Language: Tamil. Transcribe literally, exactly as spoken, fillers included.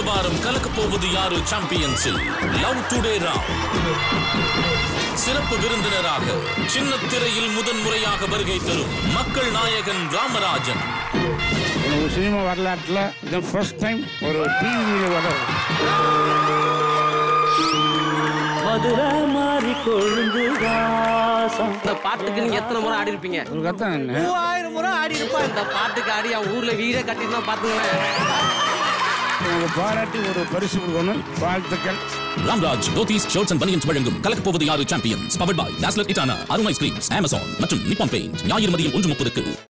வாரம் கலக்க போவது யாரு சாம்பியன்ஸில் லவ் டுடே ராம் சிறப்பு விருந்தினராக சின்ன திரையில் முதன் முறையாக வருகை தரும் மக்கள் நாயகன் ராமராஜன். சினிமா வரலாற்றில் இது ஃபர்ஸ்ட் டைம் ஒரு டிவியில் வர மதுரை மாறி கொழுந்து வாசம். இந்த பாட்டுக்கு நீங்க எத்தனை முறை ஆடி இருப்பீங்க? மூவாயிரம் முறை ஆடி இருப்பா. இந்த பாட்டுக்கு ஆடி அவன் ஊர்ல வீடே கட்டிருந்தா பாத்துங்களேன். பாராட்டி ஒரு பரிசு கொடுக்கணும். வாழ்த்துக்கள். ராம்ராஜ் தோதீஸ் ஷர்ட்ஸ் அண்ட் பனியன்ஸ் வழங்கும் கலக்க போவது யாரு சாம்பியன்ஸ் பவர்ட் பை டாஸ்லர் இட்டானா, அருண் ஐஸ்கிரீம்ஸ், அமேசான் மற்றும் நிப்பான் பெயிண்ட். ஞாயிறு மதியம் ஒன்று முப்பதுக்கு.